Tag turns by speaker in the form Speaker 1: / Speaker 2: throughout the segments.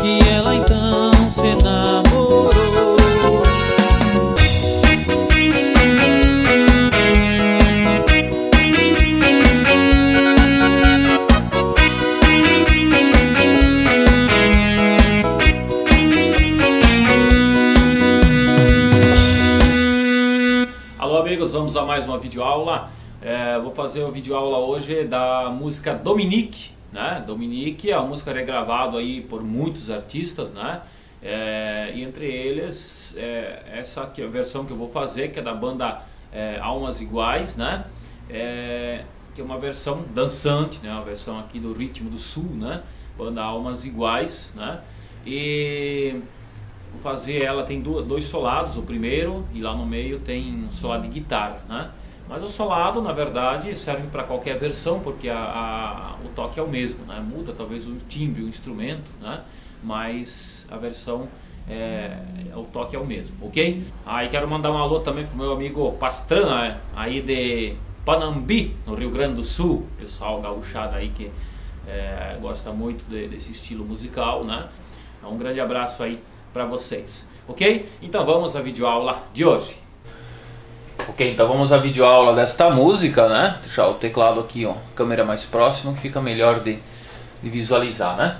Speaker 1: que ela então se enamorou.
Speaker 2: Alô amigos, vamos a mais uma videoaula. Vou fazer uma videoaula hoje da música Dominique, né? Dominique é uma música regravada aí por muitos artistas, né? E entre eles essa aqui é a versão que eu vou fazer, que é da banda Almas Iguais, né? Que é uma versão dançante, né? Uma versão aqui do Ritmo do Sul, né? Banda Almas Iguais, né? E vou fazer ela, tem dois solados, o primeiro, e lá no meio tem um solado de guitarra, né? Mas o solado, na verdade, serve para qualquer versão, porque o toque é o mesmo, né? Muda talvez o timbre, o instrumento, né? Mas a versão, o toque é o mesmo, ok? E quero mandar um alô também pro meu amigo Pastrana, aí de Panambi, no Rio Grande do Sul, pessoal gauchado aí que gosta muito desse estilo musical, né? Um grande abraço aí para vocês, ok? Então vamos à videoaula de hoje. Ok, então vamos à videoaula desta música, né? Deixar o teclado aqui, ó, câmera mais próxima, que fica melhor de visualizar, né?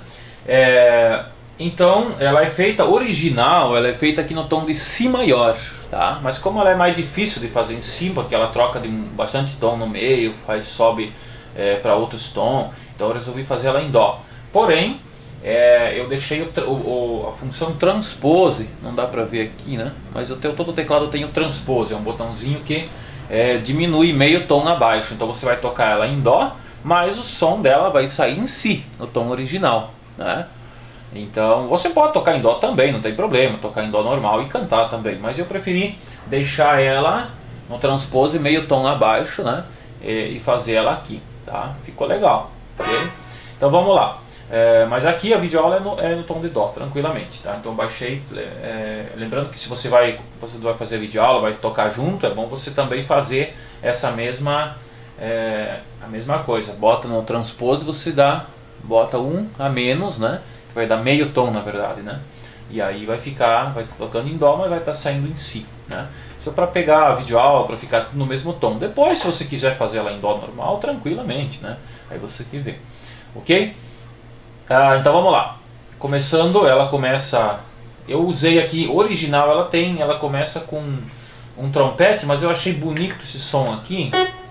Speaker 2: Então ela é feita original, ela é feita aqui no tom de Si maior, tá? Mas como ela é mais difícil de fazer em Si, porque ela troca de bastante tom no meio, sobe para outros tons, então eu resolvi fazer ela em Dó. Porém, eu deixei a função transpose, não dá pra ver aqui, né? Mas todo o teclado tem o transpose, é um botãozinho que diminui meio tom abaixo. Então você vai tocar ela em Dó, mas o som dela vai sair em Si, no tom original, né? Então você pode tocar em Dó também, não tem problema, tocar em Dó normal e cantar também. Mas eu preferi deixar ela no transpose meio tom abaixo, né? E fazer ela aqui, tá? Ficou legal, ok? Então vamos lá. Mas aqui a videoaula é no tom de Dó, tranquilamente, tá? Então baixei, lembrando que se você vai fazer a videoaula, vai tocar junto, é bom você também fazer essa mesma coisa. Bota no transpose, você bota um a menos, né? Que vai dar meio tom, na verdade, né? E aí vai tocando em Dó, mas vai estar saindo em Si, né? Só para pegar a videoaula, para ficar no mesmo tom. Depois, se você quiser fazer ela em Dó normal, tranquilamente, né? Aí você que vê, ok? Então vamos lá. Começando, ela começa. Eu usei aqui original, ela começa com um trompete, mas eu achei bonito esse som aqui.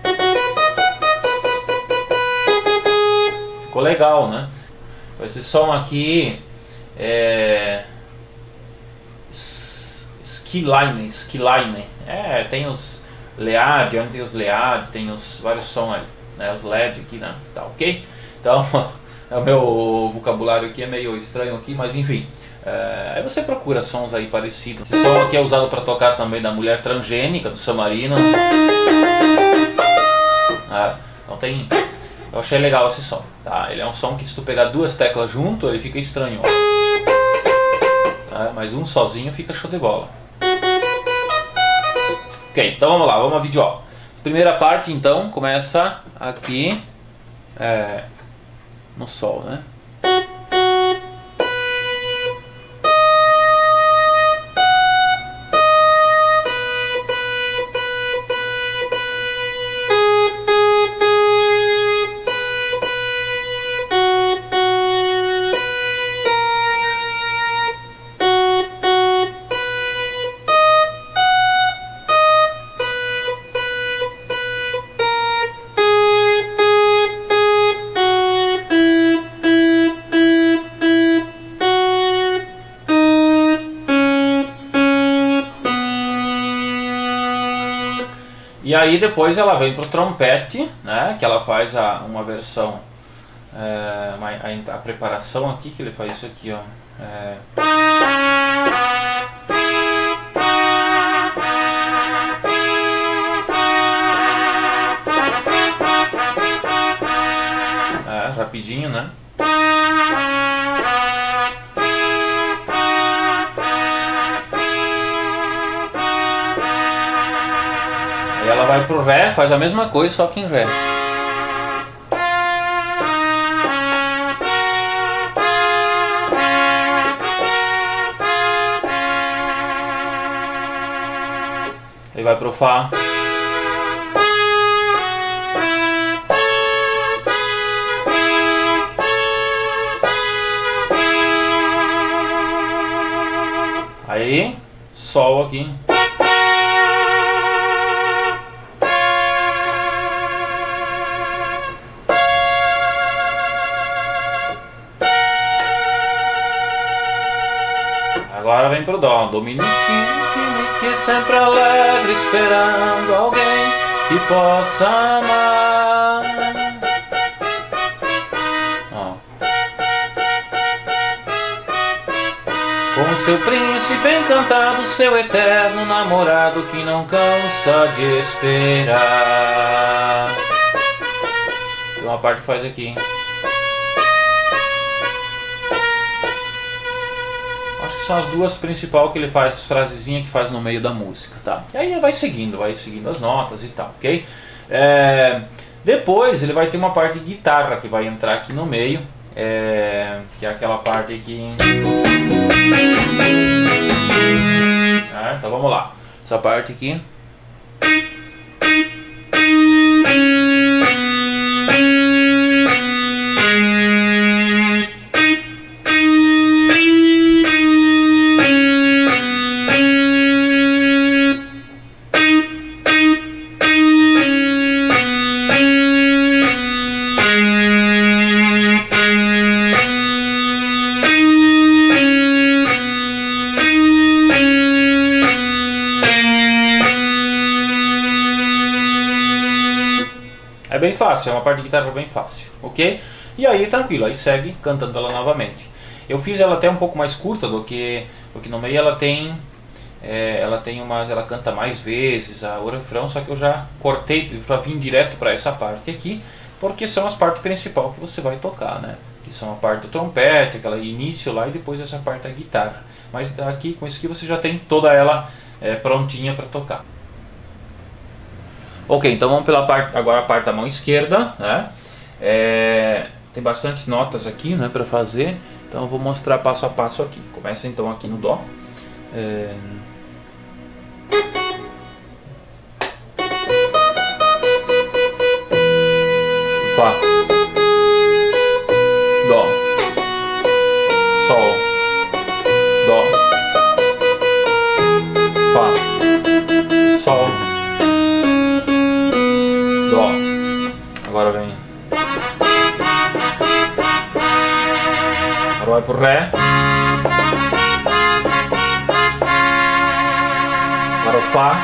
Speaker 2: Ficou legal, né? Esse som aqui Skiline. Tem os Lead, onde tem os Lead, tem os vários sons ali, né? Os LED aqui, né? Tá ok? Então. O meu vocabulário aqui é meio estranho aqui, mas enfim. Aí você procura sons aí parecidos. Esse som aqui é usado para tocar também da Mulher Transgênica, do San Marino. Então eu achei legal esse som, tá? Ele é um som que se tu pegar duas teclas junto, ele fica estranho, ó. Mas um sozinho fica show de bola. Ok, então vamos lá, vamos à videoaula. Primeira parte então, começa aqui. No Sol, né? E aí depois ela vem pro trompete, né? Que ela faz uma versão, a preparação aqui, que ele faz isso aqui, ó. Rapidinho, né? Aí ela vai pro Ré, faz a mesma coisa, só que em Ré. Ele vai pro Fá. Aí, Sol aqui. Agora vem pro Dó. Dominique, que sempre alegre, esperando alguém que possa amar. Ó. Com seu príncipe encantado, seu eterno namorado que não cansa de esperar. Tem uma parte que faz aqui. São as duas principais que ele faz, as frasezinhas que faz no meio da música, tá? E aí ele vai seguindo as notas e tal, ok? Depois ele vai ter uma parte de guitarra que vai entrar aqui no meio, que é aquela parte aqui. Então vamos lá, essa parte aqui. É bem fácil, é uma parte de guitarra bem fácil, ok? E aí tranquilo, aí segue cantando ela novamente. Eu fiz ela até um pouco mais curta do que, porque no meio ela tem ela canta mais vezes o refrão, só que eu já cortei para vir direto para essa parte aqui, porque são as partes principais que você vai tocar, né? Que são a parte do trompete, aquela início lá, e depois essa parte da guitarra. Mas aqui com isso aqui você já tem toda ela prontinha para tocar. Ok, então vamos pela parte, agora a parte da mão esquerda, né? Tem bastante notas aqui, né, para fazer, então eu vou mostrar passo a passo aqui. Começa então aqui no Dó. Fá, Dó, Sol, Dó, Fá, Sol, Dó. Agora vem. Agora vai pro Ré. Agora o Fá.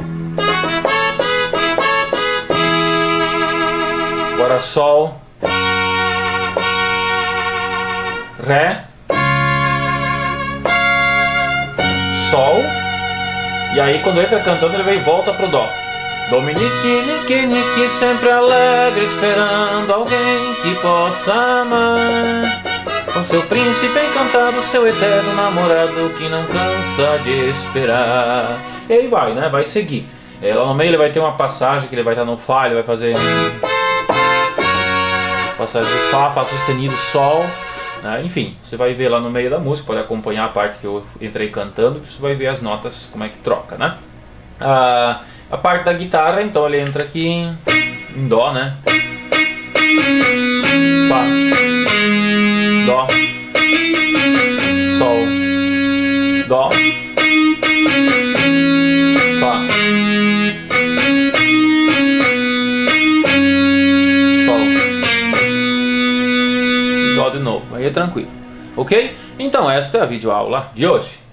Speaker 2: Agora Sol. Ré. Sol. E aí quando entra cantando ele vem e volta pro Dó. Dominique, nique, nique, sempre alegre, esperando alguém que possa amar. Com seu príncipe encantado, seu eterno namorado que não cansa de esperar. E aí vai, né? Vai seguir. Lá no meio ele vai ter uma passagem que ele vai estar no Fá, ele vai fazer passagem de Fá, Fá sustenido, Sol, né? Enfim, você vai ver lá no meio da música, pode acompanhar a parte que eu entrei cantando, você vai ver as notas, como é que troca, né? A parte da guitarra, então ele entra aqui em Dó, né? Fá, Dó, Sol, Dó, Fá, Sol, Dó de novo, aí é tranquilo, ok? Então esta é a videoaula de hoje.